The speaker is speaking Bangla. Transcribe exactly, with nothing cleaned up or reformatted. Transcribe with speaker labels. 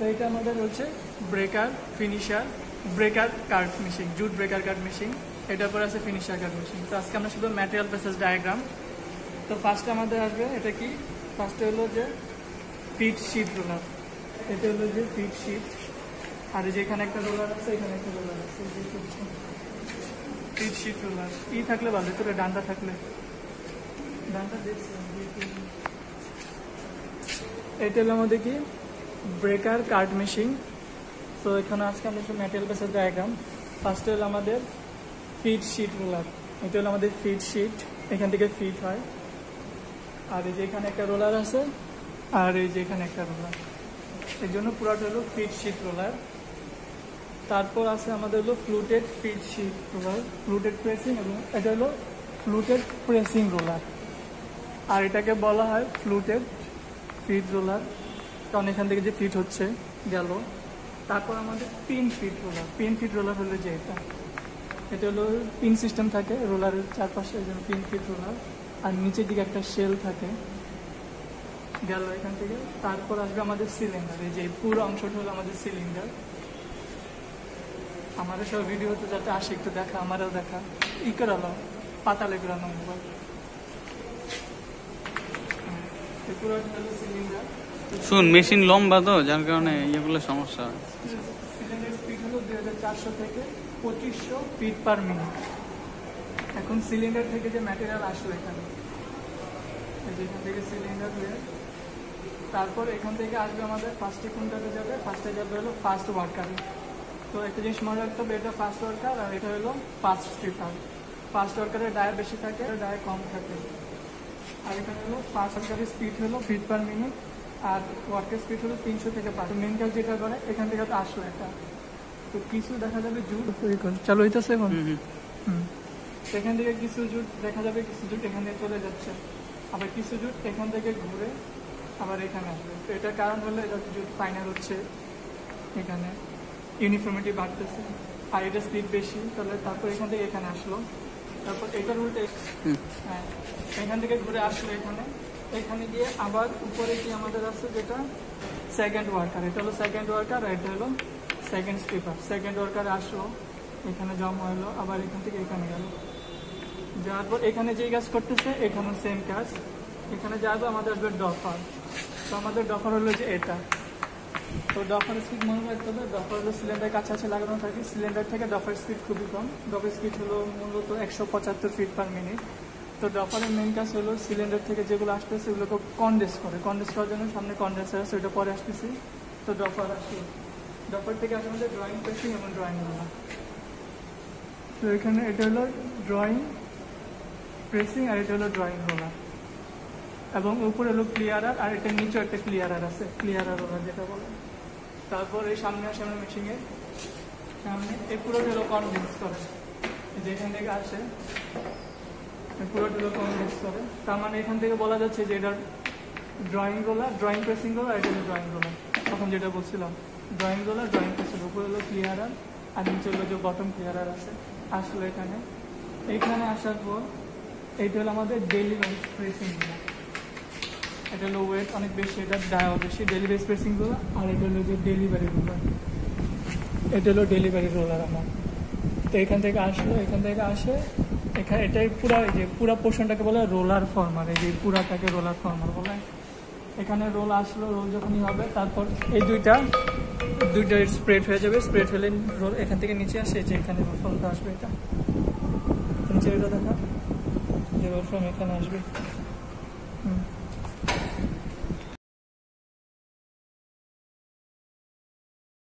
Speaker 1: তো এটা আমাদের হচ্ছে breaker finisher breaker cut machine, jute breaker cut machine. এটার পর আছে ফিনিশার কাট মেশিন। তো আজকে আমরা শুধু ম্যাটেরিয়াল বেসিস ডায়াগ্রাম। তো ফার্স্টে আমাদের আসবে এটা কি, ফার্স্টে হলো যে ফিট শিট রোলার। এটা হলো যে ফিট শিট, আর যেখানে একটা রোলার আছে এখানে একটা রোলার আছে। ফিট শিট রোলার ই থাকলে ভালো, তোরা ডান্ডা থাকলে ডান্ডা দেখছি। এটা হলো আমাদের কি ব্রেকার কাট মেশিন। তো এখানে আজকে আমরা শুধু ম্যাটেরিয়াল বেসিস ডায়াগ্রাম। ফার্স্টে হলো আমাদের ফিট শিট রোলার। এটা হলো আমাদের ফিট শিট, এখান থেকে ফিট হয়। আর এই যে এখানে একটা রোলার আছে, আর এই যে এখানে একটা রোলার, এই জন্য পুরাটা হলো ফিট শিট রোলার। তারপর আছে আমাদের হলো fluted feed sheet roller, fluted pressing, এবং এটা হলো ফ্লুটেড প্রেসিং রোলার। আর এটাকে বলা হয় ফ্লুটেড ফিট রোলার, কারণ এখান থেকে যে ফিট হচ্ছে গেল। তারপর আমাদের pin feed roller. Pin feed roller হলো যে এটা, এটা হলো পিন সিস্টেম থাকে রোলারের চারপাশে, এই জন্য পিন ফিট রোলার। আর নিচের দিকে একটা শেল থাকে গেল এখান থেকে। তারপর আসবে আমাদের সিলিন্ডার। এই যে পুরো অংশটা হলো আমাদের সিলিন্ডার। আমাদের সব ভিডিওতে যাতে আসে একটু দেখা, আমারও দেখা ই করালো পাতালে ঘুরানো মোবাইল।
Speaker 2: শুন, মেশিন লম্বা তো, যার কারণে এগুলো সমস্যা হয়।
Speaker 1: সিলিন্ডার স্পিড হলো দুই হাজার চারশো থেকে পঁচিশশো ফিট পার মিনিট। এখন সিলিন্ডার থেকে যে ম্যাটেরিয়াল আসলো এখানে, যেখান থেকে সিলিন্ডার হয়ে তারপর এখান থেকে আসবে আমাদের ফার্স্টে কোনটাতে যাবে, ফার্স্টে যাবে হলো ফার্স্ট ওয়ার্কারে। তো একটা জিনিস মনে রাখতে হবে, এটা ফার্স্ট ওয়ার্কার আর এটা হলো ফার্স্ট স্ট্রিপার। ফার্স্ট ওয়ার্কারের ডায়া বেশি থাকে, ডায়া কম থাকে। আর এখানে হলো ফার্স্ট ওয়ার্কারের স্পিড হলো ফিট পার মিনিট, আর ওয়ার্কের স্পিড হলো তিনশো থেকে পাঁচশো। মেন কাজ যেটা করে এখান থেকে তো আসলো এটা। তো কিছু দেখা যাবে জুট চালু হইতেছে এখন, হুম এখান থেকে কিছু জুট দেখা যাবে, কিছু জুট এখান থেকে চলে যাচ্ছে, আবার কিছু জুট এখান থেকে ঘুরে আবার এখানে আসবে। তো এটার কারণ হলো এটা জুট ফাইনাল হচ্ছে, এখানে ইউনিফর্মিটি বাড়তেছে, আর এটা স্পিড বেশি, তাহলে তারপর এখান থেকে এখানে আসলো। তারপর এটার উল্টে হ্যাঁ এখান থেকে ঘুরে আসলো এখানে, এখানে গিয়ে আবার উপরে কি আমাদের আছে যেটা সেকেন্ড ওয়ার্কার। এটা হলো সেকেন্ড ওয়ার্কার, আর এটা হলো সেকেন্ড স্ট্রিপার। সেকেন্ড ওয়ার্কার আসলো, এখানে জমা হলো, আবার এখান থেকে এখানে গেল। যাওয়ার পর এখানে যেই কাজ করতেছে এখানেও সেম কাজ। এখানে যাবো আমাদের আসবে ডফার। তো আমাদের ডফার হলো যে এটা। তো ডফার স্পিড মনে রাখতে হবে, ডফার হলো সিলিন্ডার কাছাকাছি লাগানো থাকে। সিলিন্ডার থেকে ডফার স্পিড খুবই কম। ডফার স্পিড হলো মূলত একশো পঁচাত্তর ফিট পার মিনিট। তো ডফারের মেন কাজ হলো সিলিন্ডার থেকে যেগুলো আসতেছে সেগুলোকে কন্ডেন্স করে। কন্ডেন্স করার জন্য সামনে কন্ডেন্সার আছে, ওইটা পরে আসতেছি। তো ডফার আসলো, ডফার থেকে আসে আমাদের ড্রয়িং প্রেসিং এবং ড্রয়িং রোলার। তো এখানে এটা হলো ড্রয়িং প্রেসিং, আর এটা হলো ড্রয়িং রোলার, এবং উপরে হলো ক্লিয়ারার, আর এটা নিচে একটা ক্লিয়ারার আছে, ক্লিয়ারার রোলার যেটা বলে। তারপর এই সামনে আসে আমরা মেশিনের সামনে, এই পুরোটা হলো কনডেন্স করে, যেখান থেকে আসে পুরোটা হলো কনডেন্স করে। তার মানে এখান থেকে বলা যাচ্ছে যে এটা drawing roller, drawing pressing roller, এটা হলো ড্রয়িং রোলার। তখন যেটা বলছিলাম ড্রয়িং রোলার, ড্রয়িং প্রেসিং, উপরে হলো ক্লিয়ারার আর নিচে হলো যে বটম ক্লিয়ারার আছে। আসলো এখানে, এইখানে আসার পর এইটা হলো আমাদের ডেলিভারি প্রেসিং রোলার। এটা হলো ওয়েট অনেক বেশি, এটা ডায়াও বেশি, ডেলিভারি প্রেসিং রোলার। আর এটা হলো যে ডেলিভারি রোলার, এটা হলো ডেলিভারি রোলার আমার। তো এখান থেকে আসলো, এখান থেকে আসে এখানে, এটাই পুরা যে পুরা পোর্শনটাকে বলে রোলার ফর্মার। এই যে পুরাটাকে রোলার ফর্মার বলে। এখানে রোল আসলো, রোল যখনই হবে তারপর এই দুইটা দুইটা স্প্রেড হয়ে যাবে। স্প্রেড হলে রোল এখান থেকে নিচে আসে, যে এখানে রোল ফর্মটা আসবে, এটা নিচে এটা দেখা যে রোল ফর্ম এখানে আসবে। হুম